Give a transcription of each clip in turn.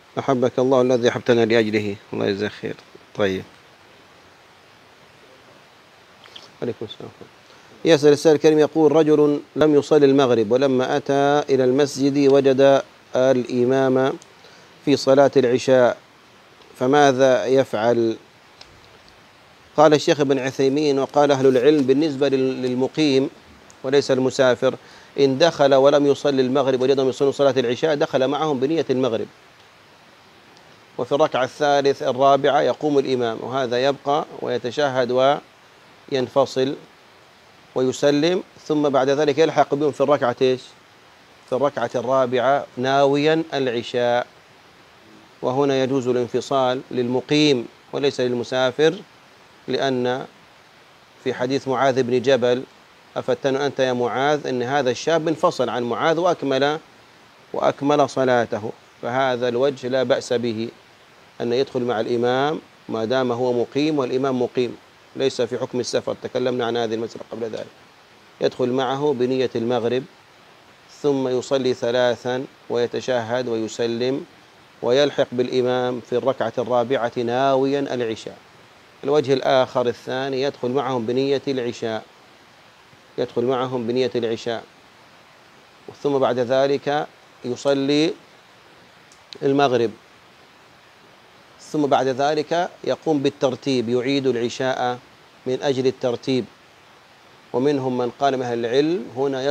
أحبك الله الذي أحبتنا لأجله، الله يجزاك خير. طيب، عليكم السلام. يسأل السائل الكريم يقول: رجل لم يصلي المغرب، ولما أتى إلى المسجد وجد الإمام في صلاة العشاء، فماذا يفعل؟ قال الشيخ ابن عثيمين وقال أهل العلم بالنسبة للمقيم وليس المسافر، إن دخل ولم يصلي المغرب وجدهم يصلون صلاة العشاء دخل معهم بنية المغرب، وفي الركعة الرابعة يقوم الإمام، وهذا يبقى ويتشهد وينفصل ويسلم، ثم بعد ذلك يلحق بهم في الركعة في الركعة الرابعة ناويا العشاء. وهنا يجوز الانفصال للمقيم وليس للمسافر، لأن في حديث معاذ بن جبل: أفتن أنت يا معاذ، أن هذا الشاب انفصل عن معاذ وأكمل صلاته، فهذا الوجه لا بأس به، أن يدخل مع الإمام ما دام هو مقيم والإمام مقيم، ليس في حكم السفر، تكلمنا عن هذه المسألة قبل ذلك. يدخل معه بنية المغرب، ثم يصلي 3 ويتشهد ويسلم، ويلحق بالإمام في الركعة الرابعة ناويا العشاء. الوجه الآخر الثاني يدخل معهم بنية العشاء، ثم بعد ذلك يصلي المغرب، ثم بعد ذلك يقوم بالترتيب، يعيد العشاء من أجل الترتيب. ومنهم من قال من أهل العلم هنا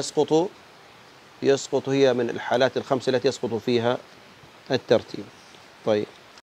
يسقط، هي من الحالات الخمس التي يسقط فيها الترتيب. طيب.